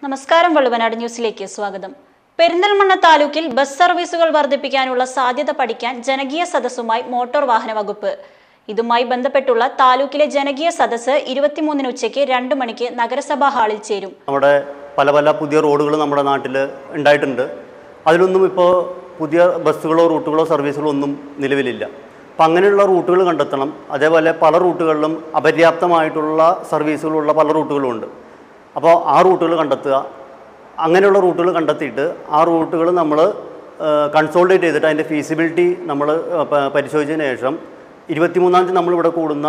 നമസ്കാരം വള്ളുവനാട് ന്യൂസിലേക്ക് സ്വാഗതം. പെരിന്തൽമണ്ണ താലൂക്കിൽ ബസ് സർവീസുകൾ വർദ്ധിപ്പിക്കാനുള്ള സാധ്യത പഠിക്കാൻ ജനകീയ സദസ്സുമായി മോട്ടോർ വാഹന വകുപ്പ്. ഇതുമായി ബന്ധപ്പെട്ടുള്ള താലൂക്കിലെ ജനകീയ സദസ്സ് 23 ഉച്ചയ്ക്ക് 2 മണിക്ക് നഗരസഭാ ഹാളിൽ ചേരും. നമ്മുടെ പല പുതിയ റോഡുകൾ നമ്മുടെ നാട്ടിൽ ഉണ്ടായിട്ടുണ്ട്. അതിലൊന്നും ഇപ്പോൾ പുതിയ ബസ്സുകളോ റൂട്ടുകളോ സർവീസുകളോ ഒന്നും നിലവിലില്ല. അപ്പം അങ്ങനെയുള്ള റൂട്ടുകൾ കണ്ടെത്തണം. അതേപോലെ പല റൂട്ടുകളിലും അപര്യാപ്തമായിട്ടുള്ള സർവീസുകളുള്ള പല റൂട്ടുകളും ഉണ്ട്. അപ്പോൾ ആ റൂട്ടുകൾ കണ്ടെത്തുക. അങ്ങനെയുള്ള റൂട്ടുകൾ കണ്ടെത്തിയിട്ട് ആ റൂട്ടുകൾ നമ്മൾ കൺസോൾട്ടേറ്റ് ചെയ്തിട്ട് അതിൻ്റെ ഫീസിബിലിറ്റി നമ്മൾ പരിശോധിച്ചതിന് ശേഷം 23-ാം തീയതി നമ്മളിവിടെ കൂടുന്ന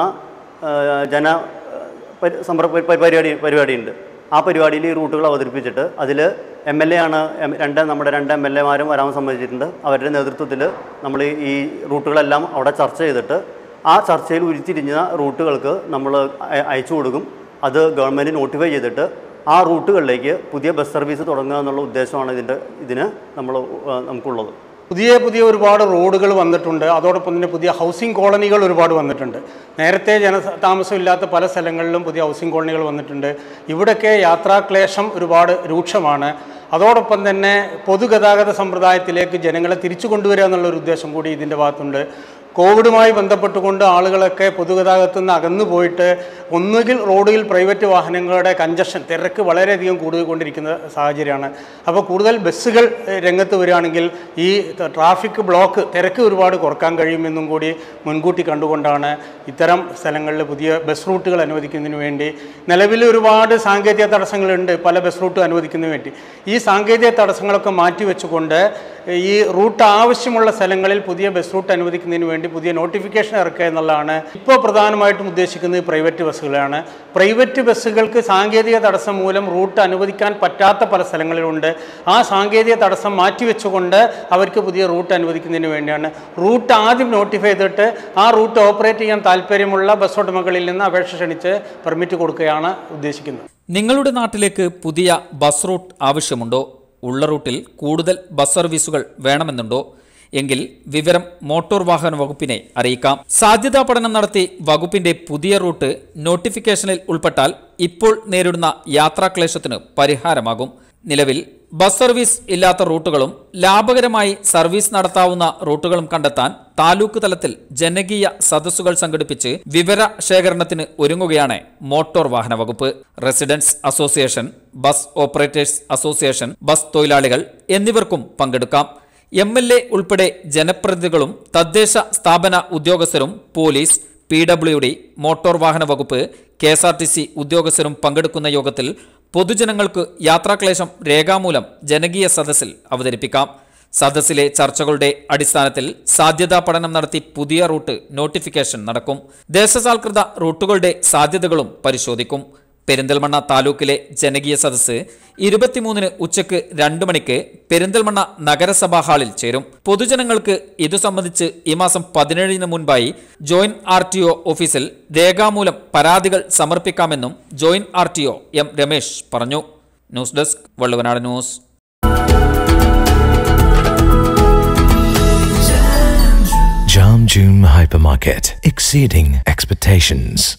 പരിപാടിയുണ്ട്. ആ പരിപാടിയിൽ ഈ റൂട്ടുകൾ അവതരിപ്പിച്ചിട്ട് അതിൽ MLA ആണ് നമ്മുടെ 2 MLA-മാരും വരാൻ സമ്മതിച്ചിട്ടുണ്ട്. അവരുടെ നേതൃത്വത്തിൽ നമ്മൾ ഈ റൂട്ടുകളെല്ലാം അവിടെ ചർച്ച ചെയ്തിട്ട് ആ ചർച്ചയിൽ ഉരുത്തിരിഞ്ഞ റൂട്ടുകൾക്ക് നമ്മൾ അയച്ചു കൊടുക്കും. അത് ഗവൺമെൻറ് നോട്ടിഫൈ ചെയ്തിട്ട് ആ റൂട്ടുകളിലേക്ക് പുതിയ ബസ് സർവീസ് തുടങ്ങുക എന്നുള്ള ഉദ്ദേശമാണ് ഇതിന് നമുക്കുള്ളത്. പുതിയ ഒരുപാട് റോഡുകൾ വന്നിട്ടുണ്ട്. അതോടൊപ്പം തന്നെ പുതിയ ഹൗസിംഗ് കോളനികൾ ഒരുപാട് വന്നിട്ടുണ്ട്. നേരത്തെ ജനതാമസമില്ലാത്ത പല സ്ഥലങ്ങളിലും പുതിയ ഹൗസിംഗ് കോളനികൾ വന്നിട്ടുണ്ട്. ഇവിടെയൊക്കെ യാത്രാക്ലേശം ഒരുപാട് രൂക്ഷമാണ്. അതോടൊപ്പം തന്നെ പൊതുഗതാഗത സമ്പ്രദായത്തിലേക്ക് ജനങ്ങളെ തിരിച്ചു കൊണ്ടുവരിക എന്നുള്ളൊരു ഉദ്ദേശം കൂടി ഇതിൻ്റെ ഭാഗത്തുണ്ട്. കോവിഡുമായി ബന്ധപ്പെട്ടുകൊണ്ട് ആളുകളൊക്കെ പൊതുഗതാഗതത്തിൽ നിന്ന് അകന്നു പോയിട്ട് ഒന്നുകിൽ റോഡിൽ പ്രൈവറ്റ് വാഹനങ്ങളുടെ കഞ്ചഷൻ തിരക്ക് വളരെയധികം കൂടിക്കൊണ്ടിരിക്കുന്ന സാഹചര്യമാണ്. അപ്പോൾ കൂടുതൽ ബസ്സുകൾ രംഗത്ത് വരികയാണെങ്കിൽ ഈ ട്രാഫിക് ബ്ലോക്ക് തിരക്ക് ഒരുപാട് കുറക്കാൻ കഴിയുമെന്നും കൂടി മുൻകൂട്ടി കണ്ടുകൊണ്ടാണ് ഇത്തരം സ്ഥലങ്ങളിൽ പുതിയ ബസ് റൂട്ടുകൾ അനുവദിക്കുന്നതിന് വേണ്ടി. നിലവിൽ ഒരുപാട് സാങ്കേതിക തടസ്സങ്ങളുണ്ട് പല ബസ് റൂട്ട് അനുവദിക്കുന്നതിന് വേണ്ടി. ഈ സാങ്കേതിക തടസ്സങ്ങളൊക്കെ മാറ്റിവെച്ചുകൊണ്ട് ഈ റൂട്ട് ആവശ്യമുള്ള സ്ഥലങ്ങളിൽ പുതിയ ബസ് റൂട്ട് അനുവദിക്കുന്നതിന് വേണ്ടി പുതിയ നോട്ടിഫിക്കേഷൻ ഇറക്കുക എന്നുള്ളതാണ്. ഇപ്പോൾ പ്രധാനമായിട്ടും ഉദ്ദേശിക്കുന്നത് പ്രൈവറ്റ് ബസ്സുകളാണ്. പ്രൈവറ്റ് ബസ്സുകൾക്ക് സാങ്കേതിക തടസ്സം മൂലം റൂട്ട് അനുവദിക്കാൻ പറ്റാത്ത പല സ്ഥലങ്ങളിലുണ്ട്. ആ സാങ്കേതിക തടസ്സം മാറ്റിവെച്ചുകൊണ്ട് അവർക്ക് പുതിയ റൂട്ട് അനുവദിക്കുന്നതിന് വേണ്ടിയാണ്. റൂട്ട് ആദ്യം നോട്ടിഫൈ ചെയ്തിട്ട് ആ റൂട്ട് ഓപ്പറേറ്റ് ചെയ്യാൻ താല്പര്യമുള്ള ബസ് ഉടമകളിൽ നിന്ന് അപേക്ഷ ക്ഷണിച്ച് പെർമിറ്റ് കൊടുക്കുകയാണ് ഉദ്ദേശിക്കുന്നത്. നിങ്ങളുടെ നാട്ടിലേക്ക് പുതിയ ബസ് റൂട്ട് ആവശ്യമുണ്ടോ? ഉള്ള റൂട്ടിൽ കൂടുതൽ ബസ് സർവീസുകൾ വേണമെന്നുണ്ടോ? എങ്കിൽ വിവരം മോട്ടോർ വാഹന വകുപ്പിനെ അറിയിക്കാം. സാധ്യതാ പഠനം നടത്തി വകുപ്പിന്റെ പുതിയ റൂട്ട് നോട്ടിഫിക്കേഷനിൽ ഉൾപ്പെട്ടാൽ ഇപ്പോൾ നേരിടുന്ന യാത്രാക്ലേശത്തിന് പരിഹാരമാകും. നിലവിൽ ബസ് സർവീസ് ഇല്ലാത്ത റൂട്ടുകളും ലാഭകരമായി സർവീസ് നടത്താവുന്ന റൂട്ടുകളും കണ്ടെത്താൻ താലൂക്ക് തലത്തിൽ ജനകീയ സദസ്സുകൾ സംഘടിപ്പിച്ച് വിവര ശേഖരണത്തിന് ഒരുങ്ങുകയാണ് മോട്ടോർ വാഹന വകുപ്പ്. Residence association, bus operators association, bus തൊഴിലാളികൾ എന്നിവർക്കും പങ്കെടുക്കാം. MLA ഉൾപ്പെടെ ജനപ്രതിനിധികളും തദ്ദേശ സ്ഥാപന ഉദ്യോഗസ്ഥരും പോലീസ്, PWD, മോട്ടോർ വാഹന വകുപ്പ്, KSRTC ഉദ്യോഗസ്ഥരും പങ്കെടുക്കുന്ന യോഗത്തിൽ പൊതുജനങ്ങൾക്ക് യാത്രാക്ലേശം രേഖാമൂലം ജനകീയ സദസ്സിൽ അവതരിപ്പിക്കാം. സദസ്സിലെ ചർച്ചകളുടെ അടിസ്ഥാനത്തിൽ സാധ്യതാ പഠനം നടത്തി പുതിയ റൂട്ട് നോട്ടിഫിക്കേഷൻ നടക്കും. ദേശസാൽകൃത റൂട്ടുകളുടെ സാധ്യതകളും പരിശോധിക്കും. പെരിന്തൽമണ്ണ താലൂക്കിലെ ജനകീയ സദസ്സ് 23 ഉച്ചയ്ക്ക് 2 മണിക്ക് പെരിന്തൽമണ്ണ നഗരസഭാ ഹാളിൽ ചേരും. പൊതുജനങ്ങൾക്ക് ഇതു സംബന്ധിച്ച് ഈ മാസം 17 മുൻപായി ജോയിന്റ് RTO ഓഫീസിൽ രേഖാമൂലം പരാതികൾ സമർപ്പിക്കാമെന്നും ജോയിന്റ് RTO M രമേശ് പറഞ്ഞു. News desk Valluvanad news. Jam June Hypermarket, exceeding expectations.